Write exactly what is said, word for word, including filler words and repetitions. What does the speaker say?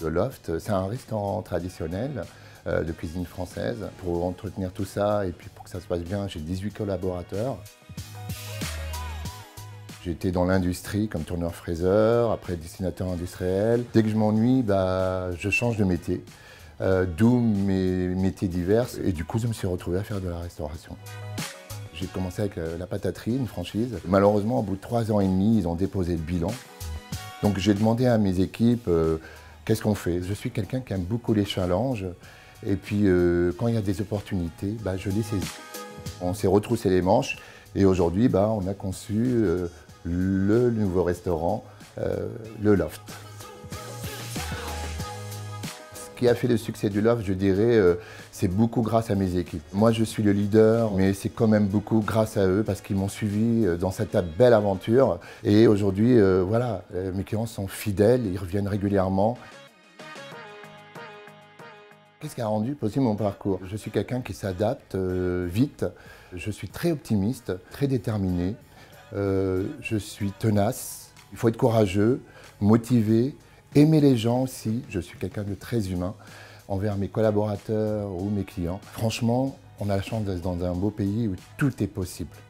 Le Loft, c'est un restaurant traditionnel euh, de cuisine française. Pour entretenir tout ça et puis pour que ça se passe bien, j'ai dix-huit collaborateurs. J'ai été dans l'industrie comme tourneur-fraiseur, après dessinateur industriel. Dès que je m'ennuie, bah, je change de métier, euh, d'où mes métiers divers. Et du coup, je me suis retrouvé à faire de la restauration. J'ai commencé avec la pataterie, une franchise. Malheureusement, au bout de trois ans et demi, ils ont déposé le bilan. Donc j'ai demandé à mes équipes, euh, qu'est-ce qu'on fait? Je suis quelqu'un qui aime beaucoup les challenges. Et puis, euh, quand il y a des opportunités, bah, je les saisis. On s'est retroussé les manches. Et aujourd'hui, bah, on a conçu euh, le nouveau restaurant, euh, le Loft. Ce qui a fait le succès du Loft, je dirais, euh, c'est beaucoup grâce à mes équipes. Moi, je suis le leader, mais c'est quand même beaucoup grâce à eux parce qu'ils m'ont suivi dans cette belle aventure. Et aujourd'hui, euh, voilà, mes clients sont fidèles, ils reviennent régulièrement. Qu'est-ce qui a rendu possible mon parcours? Je suis quelqu'un qui s'adapte euh, vite, je suis très optimiste, très déterminé, euh, je suis tenace, il faut être courageux, motivé, aimer les gens aussi, je suis quelqu'un de très humain envers mes collaborateurs ou mes clients. Franchement, on a la chance d'être dans un beau pays où tout est possible.